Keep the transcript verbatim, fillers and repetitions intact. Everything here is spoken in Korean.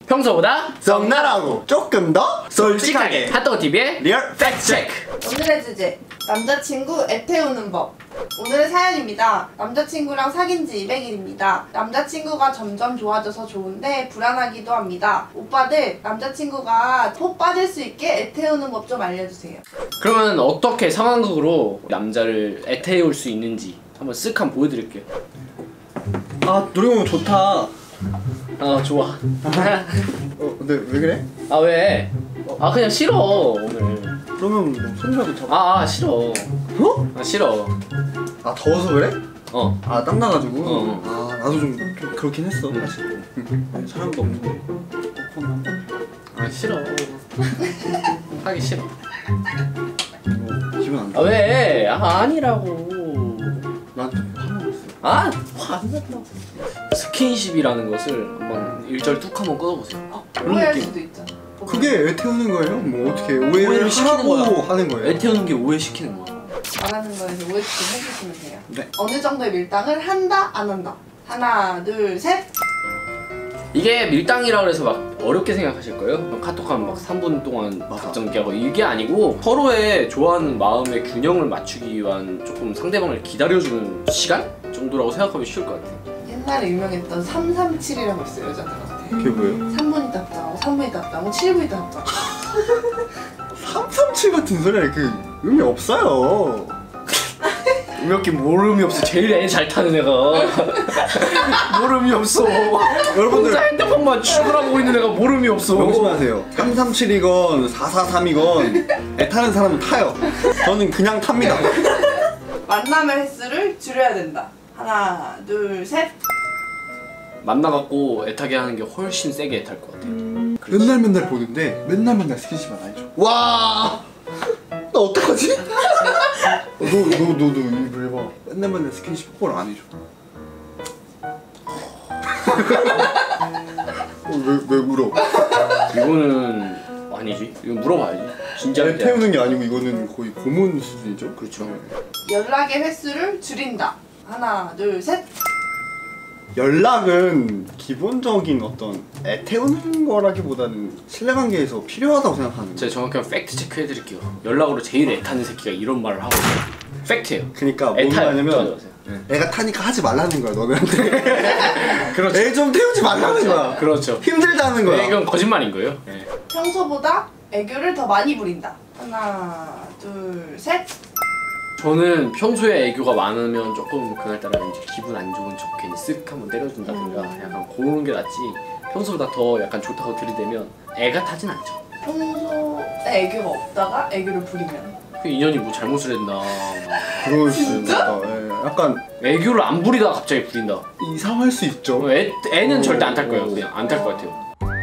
평소보다 적나라하고 조금 더 솔직하게 핫도그티비의 리얼 팩트체크. 오늘의 주제, 남자친구 애태우는 법. 오늘의 사연입니다. 남자친구랑 사귄 지 이백 일입니다. 남자친구가 점점 좋아져서 좋은데 불안하기도 합니다. 오빠들, 남자친구가 푹 빠질 수 있게 애태우는 법 좀 알려주세요. 그러면 어떻게 상황극으로 남자를 애태울 수 있는지 한번 쓱 한번 보여드릴게요. 아, 놀이공원 좋다. 아 좋아. 어, 근데 왜 그래? 아 왜? 아 그냥 싫어 오늘. 그러면 뭐 손이라도 잡아. 아, 아 싫어. 어? 아 싫어. 아, 더워서 그래? 어. 아, 땀 나가지고. 어. 아, 나도 좀, 좀 그렇긴 했어 사실. 응. 사람도 없는데. 폰 한번. 아 싫어. 하기 싫어. 뭐, 기분 안 아 좋아. 왜? 아 아니라고. 나한테 화나고 있어. 아 화 안 난다. 스킨십이라는 것을 한번 일절 툭 한번 끊어보세요. 그런 오해할 느낌. 수도 있잖아. 그게 애태우는 거예요? 뭐 어떻게 오해를, 오해를 시키는 하라고 거야. 하는 거예요? 애태우는 게 오해시키는 거야. 말하는 거에서 오해 좀 해주시면 돼요. 네. 어느 정도의 밀당을 한다, 안 한다. 하나, 둘, 셋. 이게 밀당이라 그래서 막 어렵게 생각하실 거예요. 카톡하면 막 삼 분 동안 답장기하고 이게 아니고 서로의 좋아하는 마음의 균형을 맞추기 위한 조금 상대방을 기다려주는 시간 정도라고 생각하면 쉬울 것 같아요. 옛날에 유명했던 삼삼칠이라고 있어요, 여자들한테. 그게 뭐예요? 삼 분이 답장하고 삼 분이 답장하고 칠 분이 답장하고. 삼삼칠 같은 소리야. 그 의미 없어요. 몇 개 모름이 없어. 제일 애 잘 타는 애가 모름이 없어. 여러분들 혼자 핸드폰만 죽으라고 있는 애가 모름이 없어. 명심하세요. 삼삼칠이건 사사삼이건 애 타는 사람은 타요. 저는 그냥 탑니다. 만남의 횟수를 줄여야 된다. 하나, 둘, 셋. 만나갖고 애타게 하는 게 훨씬 세게 애탈 것 같아요. 맨날 맨날 보는데 맨날 맨날 스킨십 안 해줘. 와, 나 어떡하지? 너 너 너 너 이거 해봐. 맨날 맨날 스킨십 뽀뽀를 안 해줘. 어, 왜, 왜 울어? 이거는 아니지. 이거 물어봐야지. 진짜 애 태우는 게 아니고 이거는 거의 고문 수준이죠. 그렇죠. 연락의 횟수를 줄인다. 하나, 둘, 셋. 연락은 기본적인 어떤 애 태우는 거라기보다는 신뢰관계에서 필요하다고 생각하는. 제가 정확하게 팩트 체크 해드릴게요. 연락으로 제일 애타는 새끼가 이런 말을 하고 있어요. 팩트예요. 그러니까 뭔 애타요. 말이냐면 네. 애가 타니까 하지 말라는 거야 너네한테. 그렇죠. 애 좀 태우지 말라는 거야. 그렇죠. 힘들다는 거야. 네, 이건 거짓말인 거예요. 네. 평소보다 애교를 더 많이 부린다. 하나, 둘, 셋. 저는 평소에 애교가 많으면 조금 그날따라 이제 기분 안 좋은 척 괜히 쓱 한번 때려준다든가 음. 약간 그런 게 낫지. 평소보다 더 약간 좋다고 들이대면 애가 타진 않죠. 평소에 애교가 없다가 애교를 부리면. 그 인연이 뭐 잘못을 했나. 그럴 수 있다. 예, 약간 애교를 안 부리다가 갑자기 부린다. 이상할 수 있죠. 애, 애는 오, 절대 안 탈 거예요. 오. 그냥 안 탈 것 같아요.